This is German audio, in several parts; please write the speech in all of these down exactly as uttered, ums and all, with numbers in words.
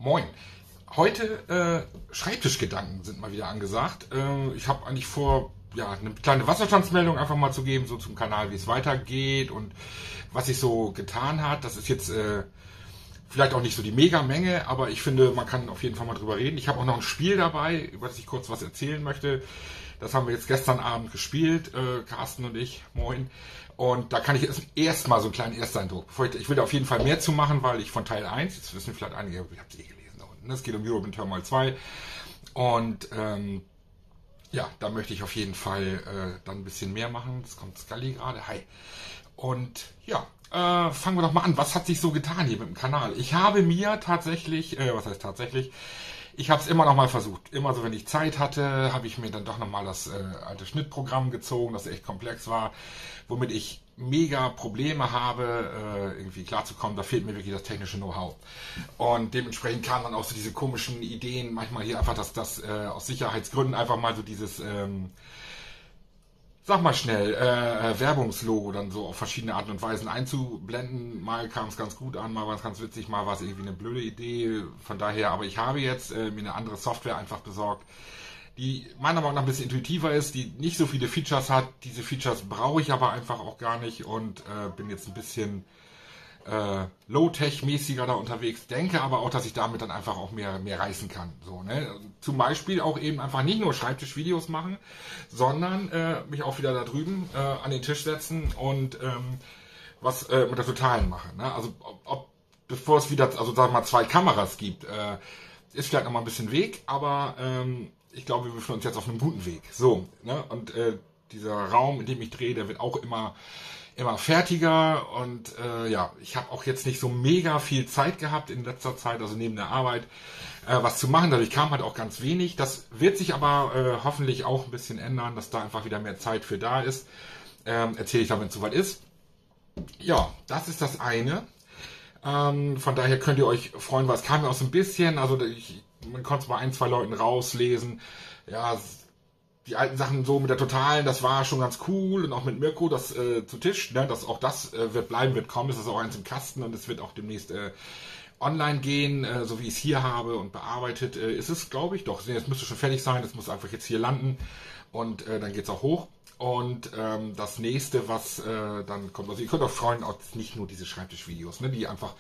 Moin. Heute äh, Schreibtischgedanken sind mal wieder angesagt. Äh, ich habe eigentlich vor, ja, eine kleine Wasserstandsmeldung einfach mal zu geben, so zum Kanal, wie es weitergeht und was sich so getan hat. Das ist jetzt äh, vielleicht auch nicht so die Mega-Menge, aber ich finde, man kann auf jeden Fall mal drüber reden. Ich habe auch noch ein Spiel dabei, über das ich kurz was erzählen möchte. Das haben wir jetzt gestern Abend gespielt, äh, Carsten und ich, moin. Und da kann ich jetzt erstmal so einen kleinen Ersteindruck. Bevor ich, ich will da auf jeden Fall mehr zu machen, weil ich von Teil eins, jetzt wissen vielleicht einige, ich habe es eh gelesen da unten, es geht um European Turmoil zwei. Und ähm, ja, da möchte ich auf jeden Fall äh, dann ein bisschen mehr machen. Das kommt Scully gerade, hi. Und ja, äh, fangen wir doch mal an. Was hat sich so getan hier mit dem Kanal? Ich habe mir tatsächlich, äh, was heißt tatsächlich, ich habe es immer noch mal versucht. Immer so, wenn ich Zeit hatte, habe ich mir dann doch noch mal das äh, alte Schnittprogramm gezogen, das echt komplex war, womit ich mega Probleme habe, äh, irgendwie klarzukommen. Da fehlt mir wirklich das technische Know-how. Und dementsprechend kamen dann auch so diese komischen Ideen, manchmal hier einfach, dass das äh, aus Sicherheitsgründen einfach mal so dieses... Ähm, Sag mal schnell, äh, Werbungslogo dann so auf verschiedene Arten und Weisen einzublenden. Mal kam es ganz gut an, mal war es ganz witzig, mal war es irgendwie eine blöde Idee. Von daher, aber ich habe jetzt äh, mir eine andere Software einfach besorgt, die meiner Meinung nach ein bisschen intuitiver ist, die nicht so viele Features hat. Diese Features brauche ich aber einfach auch gar nicht und äh, bin jetzt ein bisschen äh, Low-Tech-mäßiger da unterwegs. Denke aber auch, dass ich damit dann einfach auch mehr, mehr reißen kann. So, ne? Zum Beispiel auch eben einfach nicht nur Schreibtischvideos machen, sondern äh, mich auch wieder da drüben äh, an den Tisch setzen und ähm, was äh, mit der Totalen machen. Ne? Also ob, ob, bevor es wieder, also sagen wir mal, zwei Kameras gibt, äh, ist vielleicht noch mal ein bisschen Weg, aber ähm, ich glaube, wir befinden uns jetzt auf einem guten Weg. So, ne? Und äh, dieser Raum, in dem ich drehe, der wird auch immer immer fertiger und äh, ja, ich habe auch jetzt nicht so mega viel Zeit gehabt in letzter Zeit, also neben der Arbeit, äh, was zu machen. Dadurch kam halt auch ganz wenig. Das wird sich aber äh, hoffentlich auch ein bisschen ändern, dass da einfach wieder mehr Zeit für da ist. Ähm, erzähle ich dann, wenn es soweit ist. Ja, das ist das eine. Ähm, von daher könnt ihr euch freuen, weil es kam ja auch so ein bisschen, also ich, man konnte es bei ein, zwei Leuten rauslesen. Ja, die alten Sachen so mit der Totalen, das war schon ganz cool und auch mit Mirko, das äh, zu Tisch, ne, dass auch das äh, wird bleiben, wird kommen, es ist auch eins im Kasten und es wird auch demnächst äh, online gehen, äh, so wie ich es hier habe und bearbeitet, äh, ist es, glaube ich, doch, es müsste schon fertig sein, es muss einfach jetzt hier landen und äh, dann geht es auch hoch. Und ähm, das nächste, was äh, dann kommt, also ihr könnt euch freuen, auch nicht nur diese Schreibtischvideos, ne, die einfach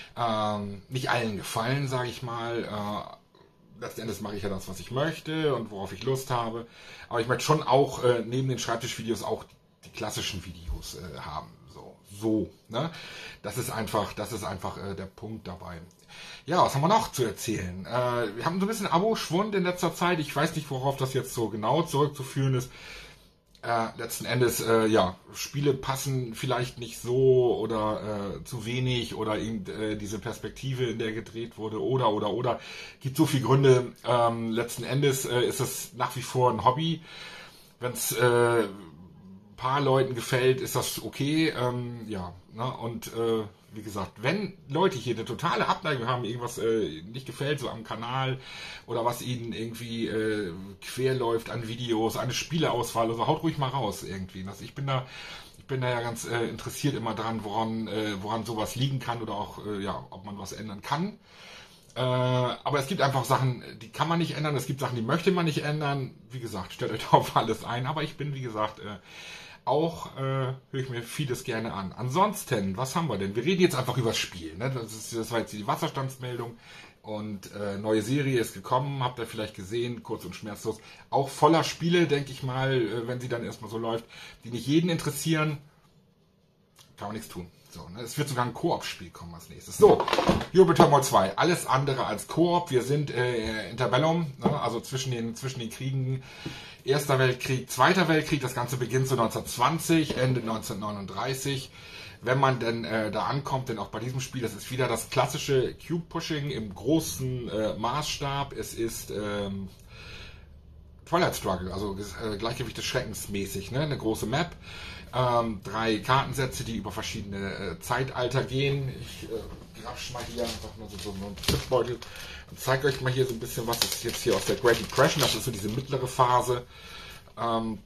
ähm, nicht allen gefallen, sage ich mal, äh, letzten Endes mache ich ja das, was ich möchte und worauf ich Lust habe. Aber ich möchte schon auch äh, neben den Schreibtischvideos auch die klassischen Videos äh, haben. So, so, ne? Das ist einfach, das ist einfach äh, der Punkt dabei. Ja, was haben wir noch zu erzählen? Äh, wir haben so ein bisschen Abo-Schwund in letzter Zeit. Ich weiß nicht, worauf das jetzt so genau zurückzuführen ist. Äh, letzten Endes, äh, ja, Spiele passen vielleicht nicht so oder äh, zu wenig oder eben äh, diese Perspektive, in der gedreht wurde oder, oder, oder. Gibt so viele Gründe. Ähm, letzten Endes äh, ist es nach wie vor ein Hobby. Wenn es äh, ein paar Leuten gefällt, ist das okay. Ähm, ja, ne? Und äh, wie gesagt, wenn Leute hier eine totale Abneigung haben, irgendwas äh, nicht gefällt, so am Kanal oder was ihnen irgendwie äh, quer läuft an Videos, eine Spieleauswahl, also haut ruhig mal raus irgendwie. Also ich bin da, ich bin da ja ganz äh, interessiert immer dran, woran, äh, woran sowas liegen kann oder auch, äh, ja, ob man was ändern kann. Äh, aber es gibt einfach Sachen, die kann man nicht ändern, es gibt Sachen, die möchte man nicht ändern. Wie gesagt, stellt euch auf alles ein, aber ich bin, wie gesagt, äh, auch äh, höre ich mir vieles gerne an. Ansonsten, was haben wir denn? Wir reden jetzt einfach über das Spiel. Ne? Das, ist, das war jetzt die Wasserstandsmeldung und äh, neue Serie ist gekommen, habt ihr vielleicht gesehen, kurz und schmerzlos. Auch voller Spiele, denke ich mal, äh, wenn sie dann erstmal so läuft, die nicht jeden interessieren, kann man nichts tun. So, ne? Es wird sogar ein Koop-Spiel kommen als nächstes. So, European Turmoil zwei, alles andere als Koop. Wir sind äh, Interbellum, ne? Also zwischen den, zwischen den Kriegen. Erster Weltkrieg, Zweiter Weltkrieg, das Ganze beginnt so neunzehnhundertzwanzig, endet neunzehnhundertneununddreißig. Wenn man denn äh, da ankommt, denn auch bei diesem Spiel, das ist wieder das klassische Cube-Pushing im großen äh, Maßstab. Es ist ähm, Twilight Struggle, also äh, Gleichgewicht des Schreckens mäßig, ne? Eine große Map. Ähm, drei Kartensätze, die über verschiedene äh, Zeitalter gehen. Ich äh, grapsch mal hier einfach nur so, so einen Tippbeutel und zeige euch mal hier so ein bisschen, was ist jetzt hier aus der Great Depression, das ist so diese mittlere Phase. Ähm,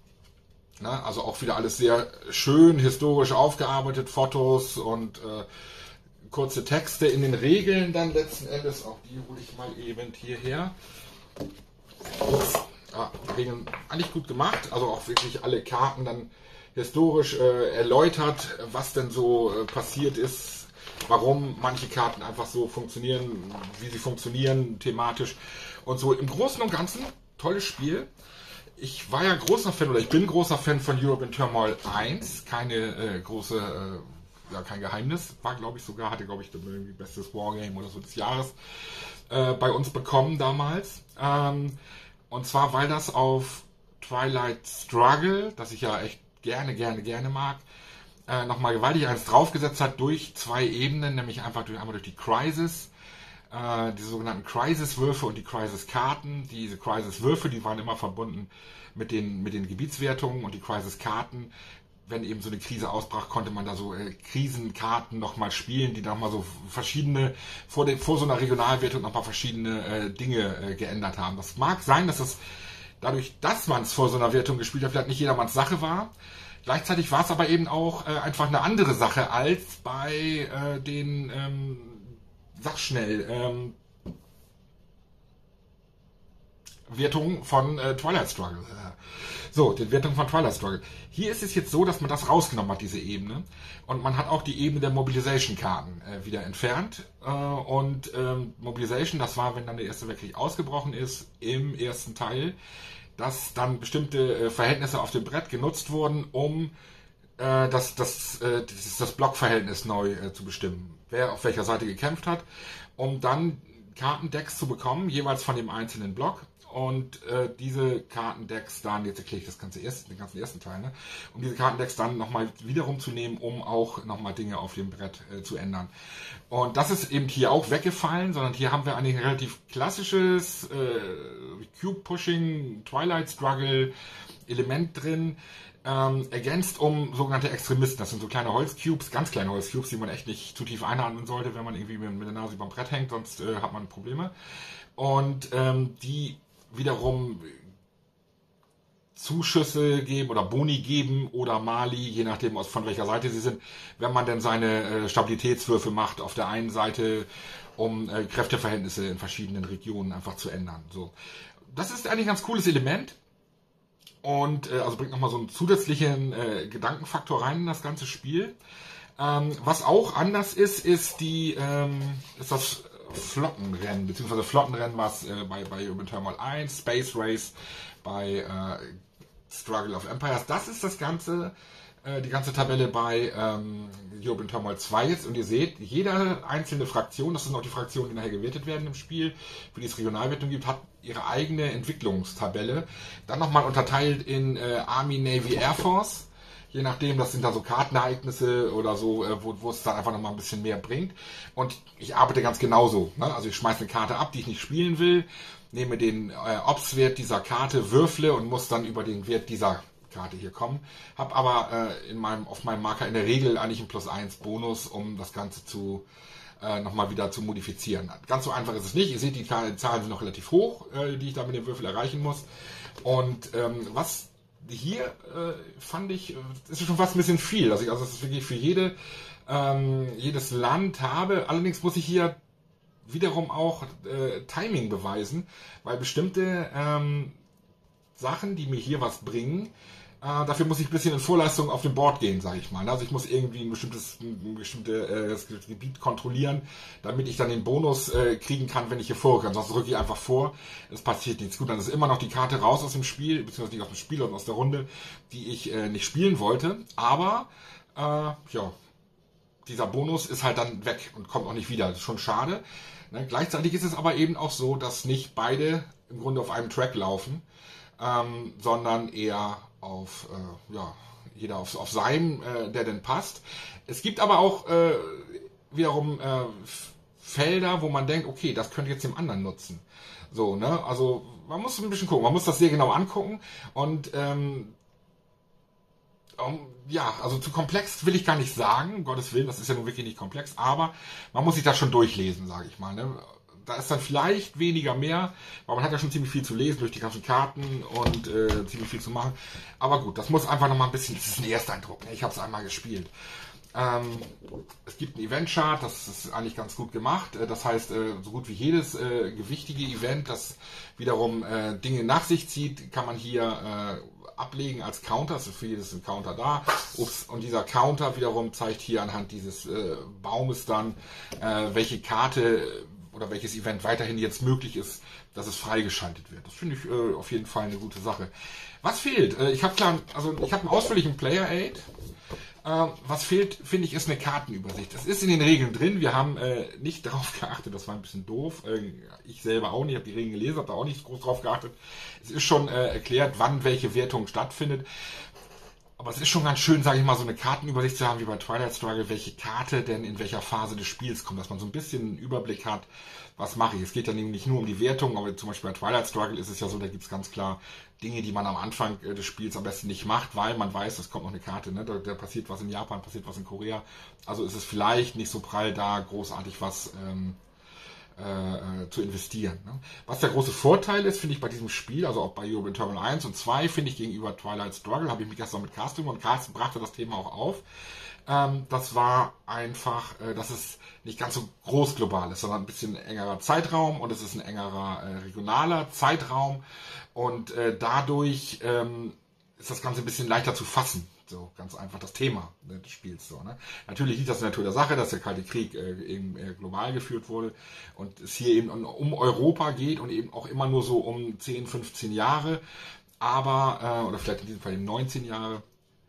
na, also auch wieder alles sehr schön historisch aufgearbeitet, Fotos und äh, kurze Texte in den Regeln dann letzten Endes. Auch die hole ich mal eben hierher. Ups. Ja, Regeln eigentlich gut gemacht. Also auch wirklich alle Karten dann historisch äh, erläutert, was denn so äh, passiert ist, warum manche Karten einfach so funktionieren, wie sie funktionieren, thematisch und so. Im Großen und Ganzen, tolles Spiel. Ich war ja großer Fan, oder ich bin großer Fan von Europe in Turmoil eins. Keine äh, große, äh, ja, kein Geheimnis. War, glaube ich, sogar, hatte, glaube ich, irgendwie bestes Wargame oder so des Jahres äh, bei uns bekommen damals. Ähm, und zwar, weil das auf Twilight Struggle, das ich ja echt gerne, gerne, gerne mag, äh, nochmal gewaltig eins draufgesetzt hat durch zwei Ebenen, nämlich einfach durch, einmal durch die Crisis, äh, die sogenannten Crisis-Würfe und die Crisis-Karten. Diese Crisis-Würfe, die waren immer verbunden mit den, mit den Gebietswertungen, und die Crisis-Karten, wenn eben so eine Krise ausbrach, konnte man da so äh, Krisenkarten nochmal spielen, die nochmal so verschiedene, vor, den, vor so einer Regionalwertung nochmal verschiedene äh, Dinge äh, geändert haben. Das mag sein, dass das dadurch, dass man es vor so einer Wertung gespielt hat, vielleicht nicht jedermanns Sache war. Gleichzeitig war es aber eben auch äh, einfach eine andere Sache als bei äh, den, ähm, sag schnell, ähm, Wertungen von äh, Twilight Struggle. So, die Wertung von Twilight Struggle. Hier ist es jetzt so, dass man das rausgenommen hat, diese Ebene. Und man hat auch die Ebene der Mobilization-Karten äh, wieder entfernt. Äh, und ähm, Mobilization, das war, wenn dann der Erste Weltkrieg ausgebrochen ist, im ersten Teil, dass dann bestimmte äh, Verhältnisse auf dem Brett genutzt wurden, um äh, das, das, äh, das, das Blockverhältnis neu äh, zu bestimmen. Wer auf welcher Seite gekämpft hat, um dann Kartendecks zu bekommen, jeweils von dem einzelnen Block. Und äh, diese Kartendecks dann, jetzt erkläre ich das ganze erste, den ganzen ersten Teil, ne? Um diese Kartendecks dann nochmal wiederum zu nehmen, um auch nochmal Dinge auf dem Brett äh, zu ändern. Und das ist eben hier auch weggefallen, sondern hier haben wir ein relativ klassisches äh, Cube-Pushing, Twilight Struggle Element drin, ähm, ergänzt um sogenannte Extremisten. Das sind so kleine Holzcubes, ganz kleine Holzcubes, die man echt nicht zu tief einatmen sollte, wenn man irgendwie mit, mit der Nase beim Brett hängt, sonst äh, hat man Probleme. Und ähm, die wiederum Zuschüsse geben oder Boni geben oder Mali, je nachdem aus von welcher Seite sie sind, wenn man denn seine äh, Stabilitätswürfe macht auf der einen Seite, um äh, Kräfteverhältnisse in verschiedenen Regionen einfach zu ändern. So, das ist eigentlich ein ganz cooles Element und äh, also bringt nochmal so einen zusätzlichen äh, Gedankenfaktor rein in das ganze Spiel. Ähm, was auch anders ist, ist die ähm, ist das Flottenrennen, beziehungsweise Flottenrennen war es äh, bei, bei Urban Turmoil eins, Space Race bei äh, Struggle of Empires. Das ist das ganze, äh, die ganze Tabelle bei ähm, Urban Turmoil zwei jetzt. Und ihr seht, jede einzelne Fraktion, das sind auch die Fraktionen, die nachher gewertet werden im Spiel, für die es Regionalwertung gibt, hat ihre eigene Entwicklungstabelle. Dann nochmal unterteilt in äh, Army, Navy, Air Force. Je nachdem, das sind da so Kartenereignisse oder so, wo, wo es dann einfach nochmal ein bisschen mehr bringt. Und ich arbeite ganz genauso. Ne? Also ich schmeiße eine Karte ab, die ich nicht spielen will, nehme den äh, Ops-Wert dieser Karte, würfle und muss dann über den Wert dieser Karte hier kommen. Habe aber äh, in meinem, auf meinem Marker in der Regel eigentlich einen Plus eins Bonus, um das Ganze zu äh, nochmal wieder zu modifizieren. Ganz so einfach ist es nicht. Ihr seht, die Zahlen sind noch relativ hoch, äh, die ich da mit dem Würfel erreichen muss. Und ähm, was hier äh, fand ich, ist schon fast ein bisschen viel, dass ich also das ist wirklich für jede, ähm, jedes Land habe. Allerdings muss ich hier wiederum auch äh, Timing beweisen, weil bestimmte ähm, Sachen, die mir hier was bringen, äh, dafür muss ich ein bisschen in Vorleistung auf dem Board gehen, sage ich mal. Also ich muss irgendwie ein bestimmtes ein bestimmtes äh, Gebiet kontrollieren, damit ich dann den Bonus äh, kriegen kann, wenn ich hier vorrücke. Sonst rücke ich einfach vor. Es passiert nichts. Gut, dann ist immer noch die Karte raus aus dem Spiel, beziehungsweise nicht aus dem Spiel, sondern aus der Runde, die ich äh, nicht spielen wollte. Aber, äh, ja, dieser Bonus ist halt dann weg und kommt auch nicht wieder. Das ist schon schade. Ne? Gleichzeitig ist es aber eben auch so, dass nicht beide im Grunde auf einem Track laufen, ähm, sondern eher auf, äh, ja, jeder auf, auf seinem, äh, der denn passt. Es gibt aber auch äh, wiederum äh, Felder, wo man denkt, okay, das könnte jetzt dem anderen nutzen. So, ne? Also man muss ein bisschen gucken, man muss das sehr genau angucken und ähm, um, ja, also zu komplex will ich gar nicht sagen, um Gottes Willen, das ist ja nun wirklich nicht komplex, aber man muss sich das schon durchlesen, sage ich mal. Ne? Da ist dann vielleicht weniger mehr, weil man hat ja schon ziemlich viel zu lesen durch die ganzen Karten und äh, ziemlich viel zu machen. Aber gut, das muss einfach nochmal ein bisschen, das ist ein Ersteindruck. Ne? Ich habe es einmal gespielt. Ähm, es gibt ein Event-Chart, das ist eigentlich ganz gut gemacht. Äh, Das heißt, äh, so gut wie jedes äh, gewichtige Event, das wiederum äh, Dinge nach sich zieht, kann man hier äh, ablegen als Counter. Es ist für jedes ein Counter da. Ups. Und dieser Counter wiederum zeigt hier anhand dieses äh, Baumes dann, äh, welche Karte oder welches Event weiterhin jetzt möglich ist, dass es freigeschaltet wird. Das finde ich äh, auf jeden Fall eine gute Sache. Was fehlt? Äh, ich habe klar, also ich habe einen ausführlichen Player Aid. Äh, was fehlt, finde ich, ist eine Kartenübersicht. Das ist in den Regeln drin. Wir haben äh, nicht darauf geachtet. Das war ein bisschen doof. Äh, ich selber auch nicht. Ich habe die Regeln gelesen, habe da auch nicht groß drauf geachtet. Es ist schon äh, erklärt, wann welche Wertung stattfindet. Aber es ist schon ganz schön, sage ich mal, so eine Kartenübersicht zu haben, wie bei Twilight Struggle, welche Karte denn in welcher Phase des Spiels kommt, dass man so ein bisschen einen Überblick hat, was mache ich. Es geht ja nicht nur um die Wertung, aber zum Beispiel bei Twilight Struggle ist es ja so, da gibt es ganz klar Dinge, die man am Anfang des Spiels am besten nicht macht, weil man weiß, es kommt noch eine Karte, ne? da, da passiert was in Japan, passiert was in Korea. Also ist es vielleicht nicht so prall da, großartig was ähm, äh, zu investieren. Ne? Was der große Vorteil ist, finde ich bei diesem Spiel, also auch bei European Terminal eins und zwei, finde ich gegenüber Twilight Struggle, habe ich mich gestern mit Carsten und Carsten brachte das Thema auch auf. Ähm, das war einfach, äh, dass es nicht ganz so groß global ist, sondern ein bisschen engerer Zeitraum und es ist ein engerer äh, regionaler Zeitraum und äh, dadurch ähm, ist das Ganze ein bisschen leichter zu fassen. So ganz einfach das Thema ne, des Spiels. So, ne? Natürlich liegt das in der Natur der Sache, dass der Kalte Krieg äh, eben äh, global geführt wurde und es hier eben um Europa geht und eben auch immer nur so um zehn, fünfzehn Jahre, aber, äh, oder vielleicht in diesem Fall eben neunzehn Jahre,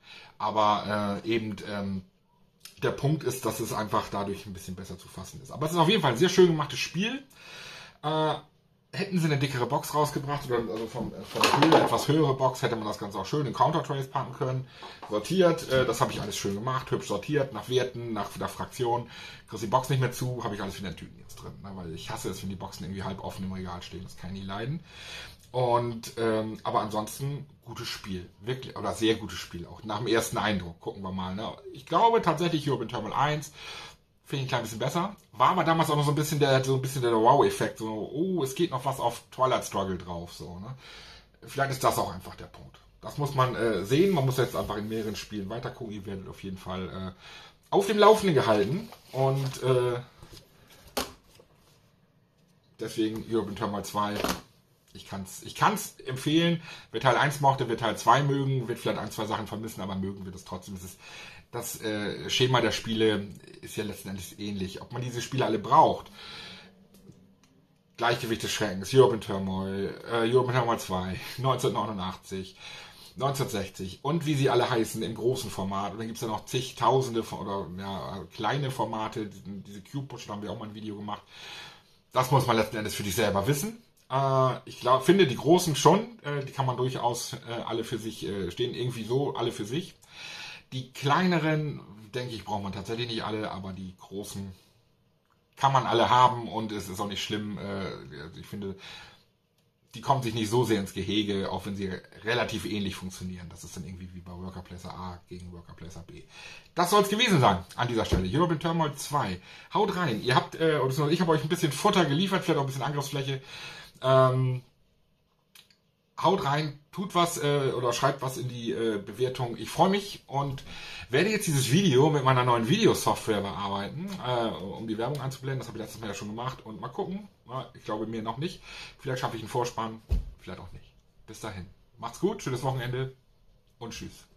aber äh, eben ähm, der Punkt ist, dass es einfach dadurch ein bisschen besser zu fassen ist. Aber es ist auf jeden Fall ein sehr schön gemachtes Spiel. Äh, Hätten sie eine dickere Box rausgebracht, oder also von, von der Höhe etwas höhere Box, hätte man das Ganze auch schön in Counter-Trays packen können. Sortiert, äh, das habe ich alles schön gemacht, hübsch sortiert, nach Werten, nach der Fraktion. Kriegst die Box nicht mehr zu, habe ich alles wieder in Tüten jetzt drin. Ne? Weil ich hasse es, wenn die Boxen irgendwie halb offen im Regal stehen, das kann ich nie leiden. Und, ähm, aber ansonsten, gutes Spiel. Wirklich, oder sehr gutes Spiel auch. Nach dem ersten Eindruck, gucken wir mal. Ne? Ich glaube tatsächlich European Terminal eins finde ich ein klein bisschen besser. War aber damals auch noch so ein bisschen der, so ein bisschen der Wow-Effekt. So, oh, es geht noch was auf Twilight Struggle drauf. So, ne? Vielleicht ist das auch einfach der Punkt. Das muss man äh, sehen. Man muss jetzt einfach in mehreren Spielen weiter gucken. Ihr werdet auf jeden Fall äh, auf dem Laufenden gehalten. Und äh, deswegen European Terminal zwei. Ich kann es ich kann's empfehlen. Wer Teil eins mochte, wird Teil zwei mögen. Wird vielleicht ein, zwei Sachen vermissen, aber mögen wird es trotzdem. Es ist Das äh, Schema der Spiele ist ja letzten Endes ähnlich. Ob man diese Spiele alle braucht. Gleichgewicht des Schreckens, European Turmoil, äh, European Turmoil zwei, neunzehnhundertneunundachtzig, neunzehnhundertsechzig und wie sie alle heißen im großen Format. Und dann gibt es ja noch zigtausende von, oder ja, kleine Formate. Diese Cube-Push, da haben wir auch mal ein Video gemacht. Das muss man letzten Endes für sich selber wissen. Äh, ich glaub, finde die großen schon, äh, die kann man durchaus äh, alle für sich äh, stehen, irgendwie so, alle für sich. Die kleineren, denke ich, braucht man tatsächlich nicht alle, aber die großen kann man alle haben und es ist auch nicht schlimm. Äh, ich finde, die kommen sich nicht so sehr ins Gehege, auch wenn sie relativ ähnlich funktionieren. Das ist dann irgendwie wie bei Worker Placer A gegen Worker Placer B. Das soll es gewesen sein an dieser Stelle. European Turmoil zwei. Haut rein. Ihr habt, äh, oder ich habe euch ein bisschen Futter geliefert, vielleicht auch ein bisschen Angriffsfläche. Ähm, haut rein, tut was äh, oder schreibt was in die äh, Bewertung. Ich freue mich und werde jetzt dieses Video mit meiner neuen Videosoftware bearbeiten, äh, um die Werbung einzublenden. Das habe ich letztes Mal ja schon gemacht und mal gucken. Na, ich glaube mir noch nicht. Vielleicht schaffe ich einen Vorspann, vielleicht auch nicht. Bis dahin. Macht's gut, schönes Wochenende und tschüss.